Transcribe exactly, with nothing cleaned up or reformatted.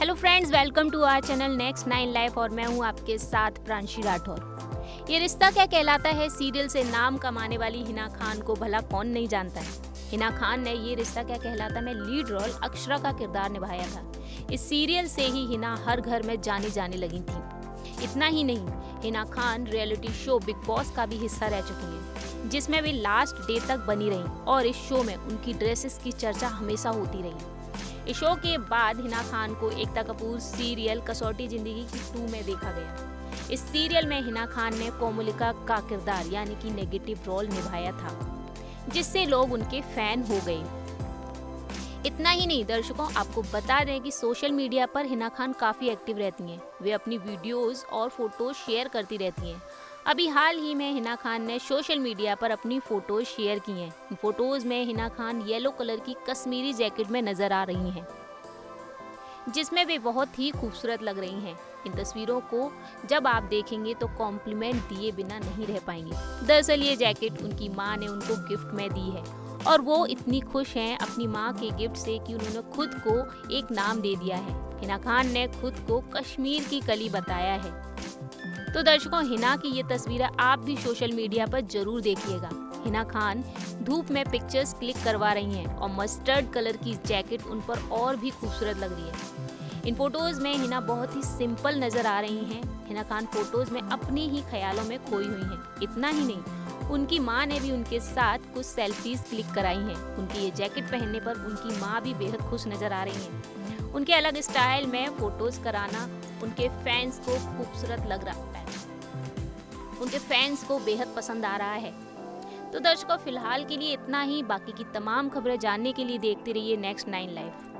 Hello friends, welcome to our channel next nine life और मैं हूं आपके साथ प्रांशी राठौर। ये रिश्ता क्या कहलाता है सीरियल से नाम कमाने वाली हिना खान को भला कौन नहीं जानता है। हिना खान ने ये रिश्ता क्या कहलाता में लीड रोल अक्षरा का किरदार निभाया था। इस सीरियल से ही हिना हर घर में जानी जाने लगी थी। इतना ही नहीं, Hina Khan reality show Bigg Boss का भी हिस्सा रह चुकी है, जिसमें वे लास्ट डे तक बनी रही और इस शो में उनकी ड्रेसेस की चर्चा हमेशा होती रही। इस शो के बाद हिना खान को एकता कपूर सीरियल कसौटी जिंदगी की टू में देखा गया। इस सीरियल में हिना खान ने कोमलिका का किरदार यानी कि नेगेटिव रोल निभाया था, जिससे लोग उनके फैन हो गए। इतना ही नहीं, दर्शकों आपको बता दें कि सोशल मीडिया पर हिना खान काफी एक्टिव रहती हैं। वे अपनी वीडियोस और फोटोज शेयर करती रहती हैं। अभी हाल ही में हिना खान ने सोशल मीडिया पर अपनी फोटोज शेयर की हैं। इन फोटोज में हिना खान येलो कलर की कश्मीरी जैकेट में नजर आ रही हैं, जिसमें वे बहुत ही खूबसूरत लग रही हैं। इन तस्वीरों को जब आप देखेंगे तो कॉम्प्लीमेंट दिए बिना नहीं रह पाएंगे। दरअसल ये जैकेट उनकी माँ ने उनको गिफ्ट में दी है और वो इतनी खुश हैं अपनी माँ के गिफ्ट से कि उन्होंने खुद को एक नाम दे दिया है। हिना खान ने खुद को कश्मीर की कली बताया है। तो दर्शकों, हिना की ये तस्वीरें आप भी सोशल मीडिया पर जरूर देखिएगा। हिना खान धूप में पिक्चर्स क्लिक करवा रही हैं और मस्टर्ड कलर की जैकेट उन पर और भी खूबसूरत लग रही है। इन फोटोज में हिना बहुत ही सिंपल नजर आ रही हैं। हिना खान फोटोज में अपने ही ख्यालों में खोई हुई हैं। इतना ही नहीं, उनकी माँ ने भी उनके साथ कुछ सेल्फीज क्लिक कराई हैं। उनकी ये जैकेट पहनने पर उनकी माँ भी बेहद खुश नजर आ रही हैं। उनके अलग स्टाइल में फोटोज कराना उनके फैंस को खूबसूरत लग रहा है, उनके फैंस को बेहद पसंद आ रहा है। तो दर्शकों, फिलहाल के लिए इतना ही। बाकी की तमाम खबरें जानने के लिए देखते रहिए नेक्स्ट नाइन लाइफ।